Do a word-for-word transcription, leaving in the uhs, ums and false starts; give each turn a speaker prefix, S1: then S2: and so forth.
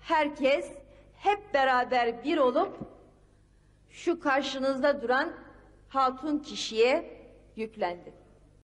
S1: herkes hep beraber bir olup şu karşınızda duran hatun kişiye yüklendi.